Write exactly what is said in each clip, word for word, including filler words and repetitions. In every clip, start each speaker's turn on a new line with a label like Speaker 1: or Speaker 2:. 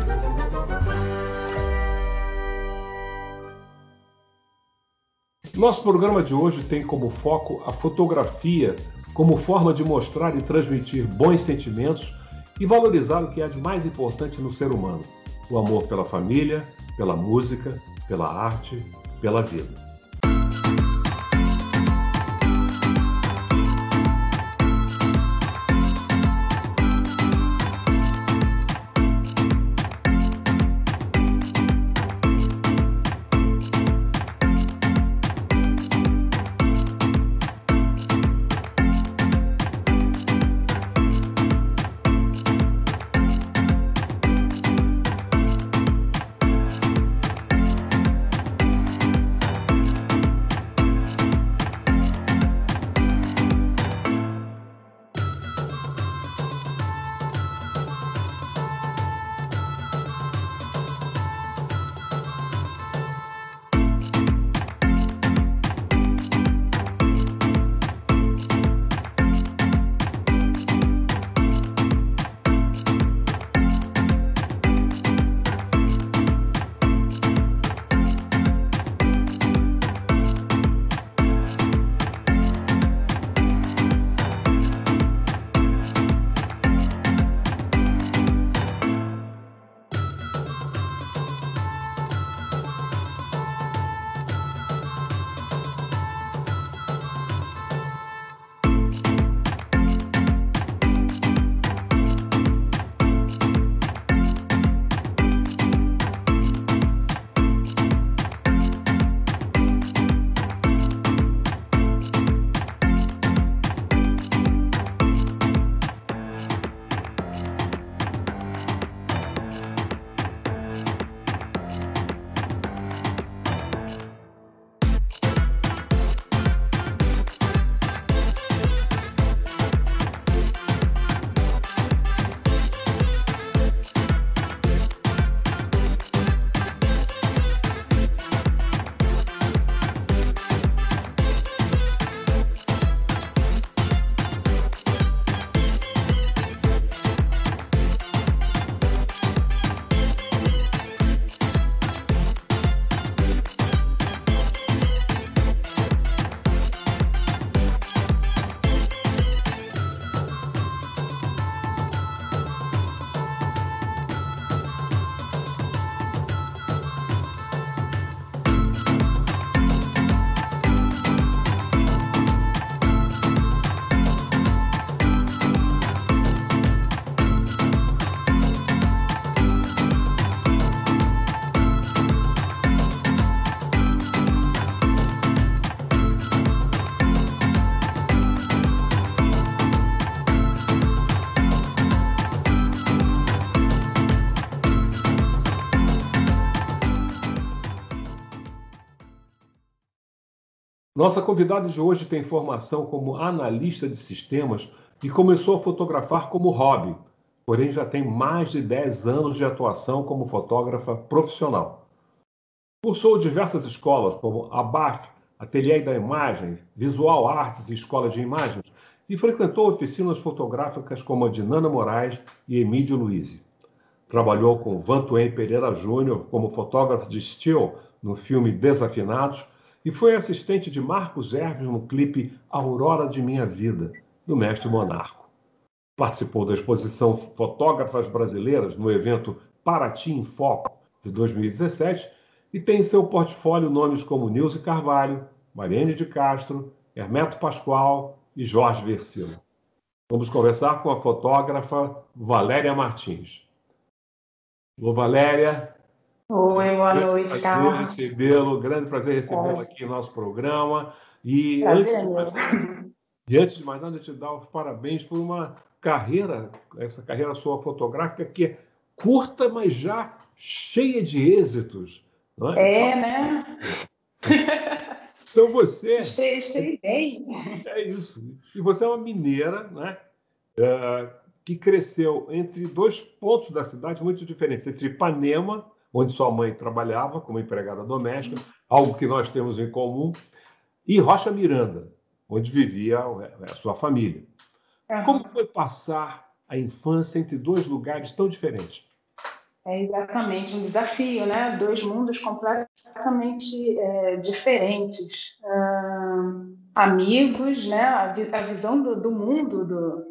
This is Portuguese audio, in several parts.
Speaker 1: Nosso programa de hoje tem como foco a fotografia como forma de mostrar e transmitir bons sentimentos e valorizar o que há de mais importante no ser humano: o amor pela família, pela música, pela arte, pela vida. Nossa convidada de hoje tem formação como analista de sistemas e começou a fotografar como hobby, porém já tem mais de dez anos de atuação como fotógrafa profissional. Cursou diversas escolas, como a B A F, Ateliê da Imagem, Visual Arts e Escola de Imagens, e frequentou oficinas fotográficas como a de Nana Moraes e Emílio Luiz. Trabalhou com Vantuem Pereira Júnior como fotógrafo de still no filme Desafinados e foi assistente de Marcos Hermes no clipe Aurora de Minha Vida, do Mestre Monarco. Participou da exposição Fotógrafas Brasileiras no evento Paraty em Foco, de dois mil e dezessete, e tem em seu portfólio nomes como Nilce Carvalho, Mariane de Castro, Hermeto Pascoal e Jorge Versilo. Vamos conversar com a fotógrafa Valéria Martins. Ô, Valéria.
Speaker 2: Oi, boa noite, Carlos.
Speaker 1: Recebê-lo, grande prazer recebê-lo aqui no nosso programa. E
Speaker 2: prazer,
Speaker 1: antes, de mais nada, e antes de mais nada, eu te dar os parabéns por uma carreira, essa carreira sua fotográfica, que é curta, mas já cheia de êxitos. Não é?
Speaker 2: É, né?
Speaker 1: Então você...
Speaker 2: Estei, estei bem.
Speaker 1: É isso. E você é uma mineira, né? Uh, que cresceu entre dois pontos da cidade muito diferentes, entre Ipanema, onde sua mãe trabalhava como empregada doméstica, algo que nós temos em comum, e Rocha Miranda, onde vivia a sua família. Uhum. Como foi passar a infância entre dois lugares tão diferentes?
Speaker 2: É exatamente um desafio, né? Dois mundos completamente é, diferentes. Ah, amigos, né? A, vi- a visão do, do mundo do,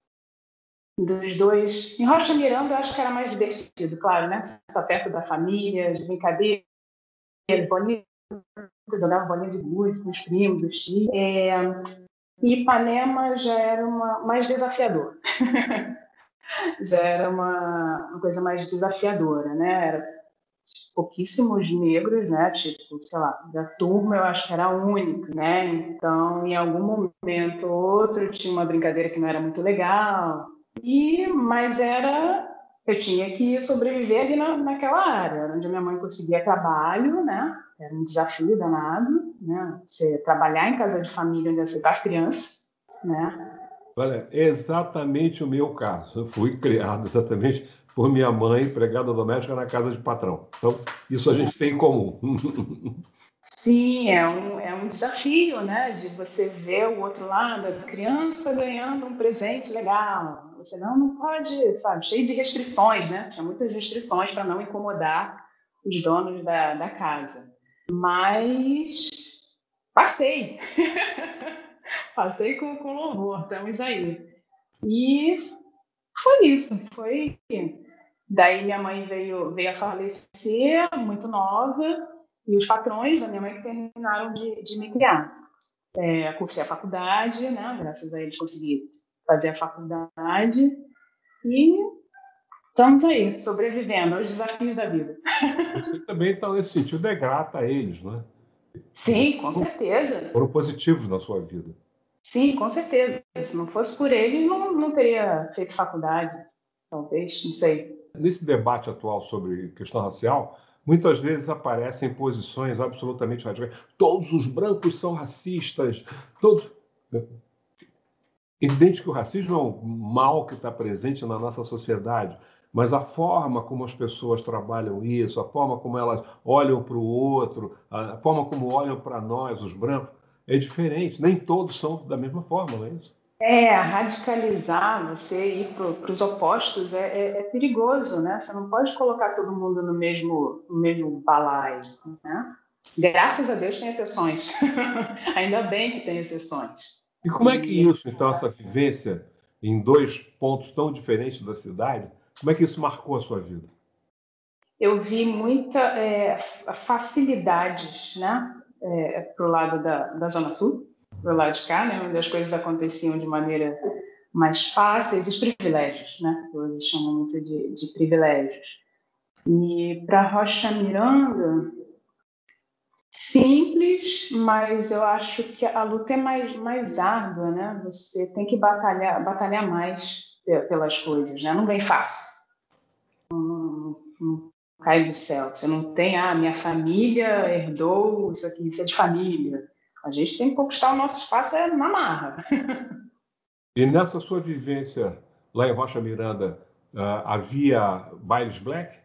Speaker 2: dos dois. Em Rocha Miranda, eu acho que era mais divertido, claro, né? Você está perto da família, de brincadeiras, bolinha, jogava bolinha de gude com os primos, os tios. É, e Ipanema já era uma, mais desafiador. Já era uma, uma coisa mais desafiadora, né? Era pouquíssimos negros, né? Tipo, sei lá, da turma eu acho que era a única, né? Então, em algum momento ou outro, tinha uma brincadeira que não era muito legal. E, mas era, eu tinha que sobreviver ali na, naquela área, onde a minha mãe conseguia trabalho, né? Era um desafio danado, né? Você trabalhar em casa de família onde você está as crianças, né?
Speaker 1: Olha, é exatamente o meu caso. Eu fui criado exatamente por minha mãe, empregada doméstica na casa de patrão. Então, isso a gente tem em comum.
Speaker 2: Sim, é um, é um desafio, né? De você ver o outro lado, a criança ganhando um presente legal. Você não, não pode, sabe? Cheio de restrições, né? Tinha muitas restrições para não incomodar os donos da, da casa. Mas passei. Passei com, com louvor, estamos aí. E foi isso, foi. Daí minha mãe veio, veio a falecer, muito nova, e os patrões da minha mãe que terminaram de, de me criar. É, cursei a faculdade, né? Graças a eles consegui fazer a faculdade e estamos aí, sobrevivendo aos desafios da vida.
Speaker 1: Você também, então, nesse sentido, é grata a eles, não é?
Speaker 2: Sim, com certeza.
Speaker 1: Foram positivos na sua vida.
Speaker 2: Sim, com certeza. Se não fosse por eles, não, não teria feito faculdade, talvez, não sei.
Speaker 1: Nesse debate atual sobre questão racial, muitas vezes aparecem posições absolutamente radicais. Todos os brancos são racistas, todos. Evidente que o racismo é um mal que está presente na nossa sociedade, mas a forma como as pessoas trabalham isso, a forma como elas olham para o outro, a forma como olham para nós, os brancos, é diferente. Nem todos são da mesma forma, não é isso?
Speaker 2: É, radicalizar, você ir para os opostos é, é, é perigoso, né? Você não pode colocar todo mundo no mesmo, no mesmo balaio, né? Graças a Deus tem exceções. Ainda bem que tem exceções.
Speaker 1: E como é que
Speaker 2: E
Speaker 1: isso, então, essa vivência em dois pontos tão diferentes da cidade, como é que isso marcou a sua vida?
Speaker 2: eu vi muita é, facilidades, né? É, para o lado da, da Zona Sul, para o lado de cá, né? Onde as coisas aconteciam de maneira mais fáceis, os privilégios, né? Eles chamam muito de, de privilégios. E para Rocha Miranda, simples, mas eu acho que a luta é mais, mais árdua, né? Você tem que batalhar, batalhar mais pelas coisas, né? Não vem fácil, não cai do céu. Você não tem, ah, minha família herdou isso aqui, isso é de família. A gente tem que conquistar o nosso espaço é na marra.
Speaker 1: E nessa sua vivência lá em Rocha Miranda, uh, havia bailes black?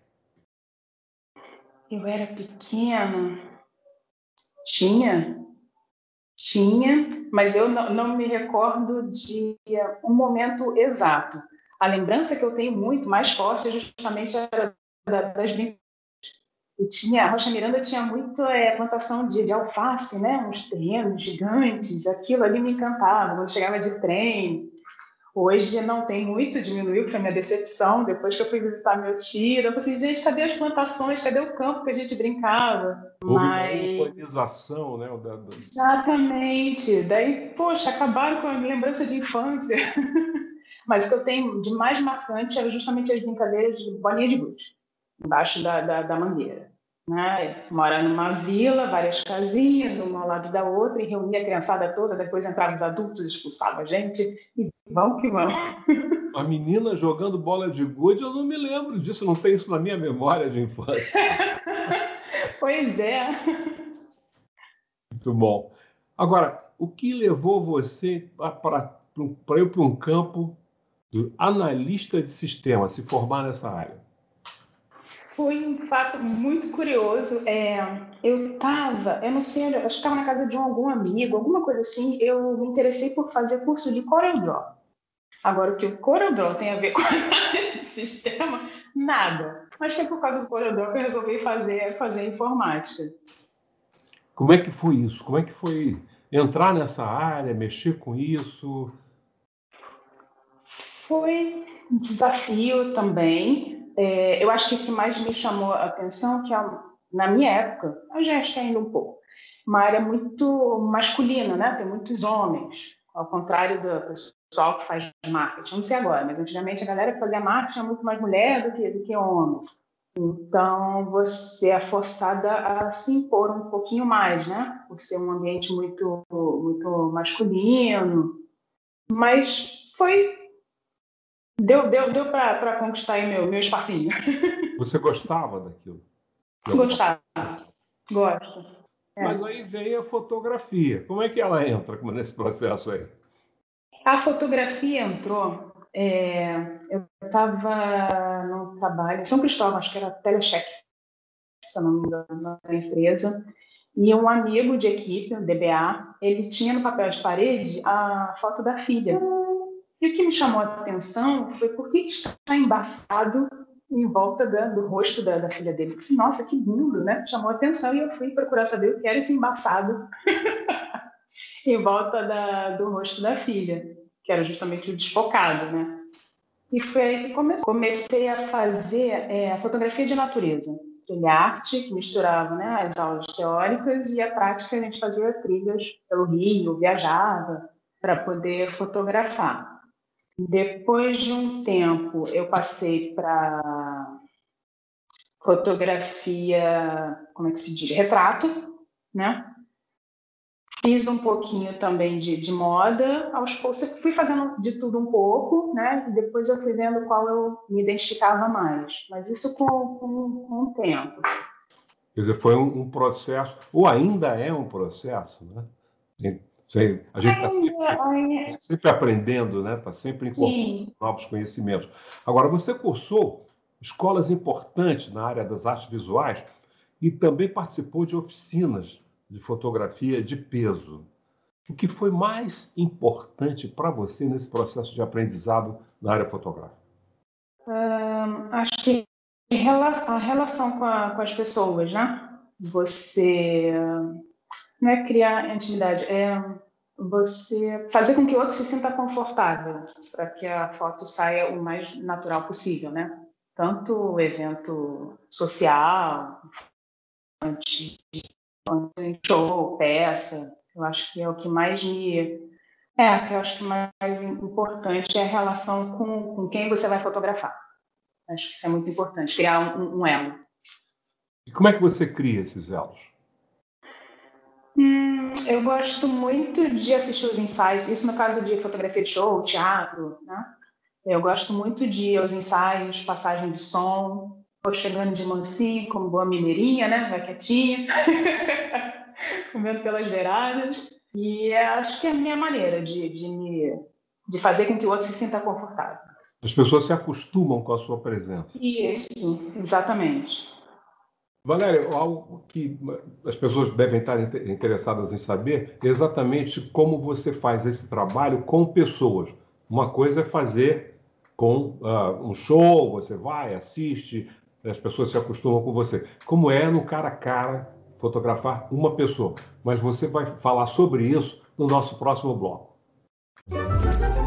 Speaker 2: Eu era pequena, tinha, tinha, mas eu não, não me recordo de um momento exato. A lembrança que eu tenho muito mais forte é justamente a das brincadeiras. E tinha, a Rocha Miranda tinha muito é, plantação de, de alface, né? Uns terrenos gigantes. Aquilo ali me encantava. Quando chegava de trem, hoje não tem muito, diminuiu, que foi a minha decepção. Depois que eu fui visitar meu tio, eu falei assim, gente, cadê as plantações? Cadê o campo que a gente brincava?
Speaker 1: Houve uma
Speaker 2: Mas
Speaker 1: urbanização, né? Da, da...
Speaker 2: exatamente. Daí, poxa, acabaram com a lembrança de infância. Mas o que eu tenho de mais marcante era justamente as brincadeiras de bolinha de gude, embaixo da, da, da mangueira. Né? Morar numa vila, várias casinhas, uma ao lado da outra, e reunia a criançada toda, depois entravam os adultos, expulsavam a gente, e vamos que vamos.
Speaker 1: A menina jogando bola de gude, eu não me lembro disso, não tenho isso na minha memória de infância.
Speaker 2: Pois é.
Speaker 1: Muito bom. Agora, o que levou você para ir para um campo de analista de sistema, se formar nessa área?
Speaker 2: Foi um fato muito curioso. É, eu estava, eu não sei, eu acho que estava na casa de um, algum amigo, alguma coisa assim. Eu me interessei por fazer curso de CorelDRAW. Agora, o que o CorelDRAW tem a ver com o sistema? Nada. Mas foi por causa do pós-doc que eu resolvi fazer, fazer informática.
Speaker 1: Como é que foi isso? Como é que foi entrar nessa área, mexer com isso?
Speaker 2: Foi um desafio também. É, eu acho que o que mais me chamou a atenção é que, na minha época, eu já acho que ainda um pouco, uma área muito masculina, né? Tem muitos homens, ao contrário do pessoal que faz marketing. Não sei agora, mas antigamente a galera que fazia marketing era muito mais mulher do que, do que homem. Então, você é forçada a se impor um pouquinho mais, né? Por ser um ambiente muito, muito masculino. Mas foi... Deu, deu, deu para conquistar aí meu, meu espacinho.
Speaker 1: Você gostava daquilo?
Speaker 2: Gostava. Gosto.
Speaker 1: Mas
Speaker 2: É.
Speaker 1: aí veio a fotografia. Como é que ela entra nesse processo aí?
Speaker 2: A fotografia entrou... É, eu estava no trabalho em São Cristóvão, acho que era Telecheck, se eu não me engano, da empresa. E um amigo de equipe, o D B A, ele tinha no papel de parede a foto da filha. E o que me chamou a atenção foi por que está embaçado em volta da, do rosto da, da filha dele. Eu disse, nossa, que lindo, né? Chamou a atenção e eu fui procurar saber o que era esse embaçado em volta da, do rosto da filha, que era justamente o desfocado, né? E foi aí que comecei. Comecei a fazer é, a fotografia de natureza. Trilha arte, que misturava, né, as aulas teóricas e a prática. A gente fazia trilhas pelo Rio, viajava para poder fotografar. Depois de um tempo, eu passei para fotografia, como é que se diz? Retrato, né? Fiz um pouquinho também de, de moda, aos poucos fui fazendo de tudo um pouco, né? E depois eu fui vendo qual eu me identificava mais. Mas isso com, com, com o tempo.
Speaker 1: Quer dizer, foi um, um processo, ou ainda é um processo, né? A gente está sempre, sempre aprendendo, né? Está sempre incorporando novos conhecimentos. Agora, você cursou escolas importantes na área das artes visuais e também participou de oficinas de fotografia de peso. O que foi mais importante para você nesse processo de aprendizado na área fotográfica?
Speaker 2: Hum, acho que a relação com, a, com as pessoas, né? Você não é criar intimidade, é você fazer com que o outro se sinta confortável para que a foto saia o mais natural possível, né? Tanto evento social, show, peça, eu acho que é o que mais me... É, que eu acho que mais importante é a relação com, com quem você vai fotografar. Acho que isso é muito importante, criar um, um elo.
Speaker 1: E como é que você cria esses elos?
Speaker 2: Hum, eu gosto muito de assistir os ensaios, isso no caso de fotografia de show, teatro, né? Eu gosto muito de ir aos ensaios, passagem de som, vou chegando de mansinho, como boa mineirinha, né? Vai quietinha, comendo pelas beiradas. E acho que é a minha maneira de, de, me, de fazer com que o outro se sinta confortável.
Speaker 1: As pessoas se acostumam com a sua presença.
Speaker 2: Isso, exatamente.
Speaker 1: Valéria, algo que as pessoas devem estar interessadas em saber é exatamente como você faz esse trabalho com pessoas. Uma coisa é fazer com uh, um show, você vai, assiste, as pessoas se acostumam com você. Como é no cara a cara fotografar uma pessoa. Mas você vai falar sobre isso no nosso próximo bloco.